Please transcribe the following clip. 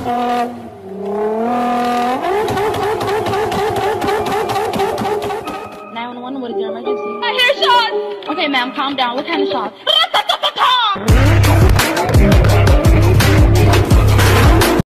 911, what is your emergency? I hear shots! Okay, ma'am, calm down. What kind of shots?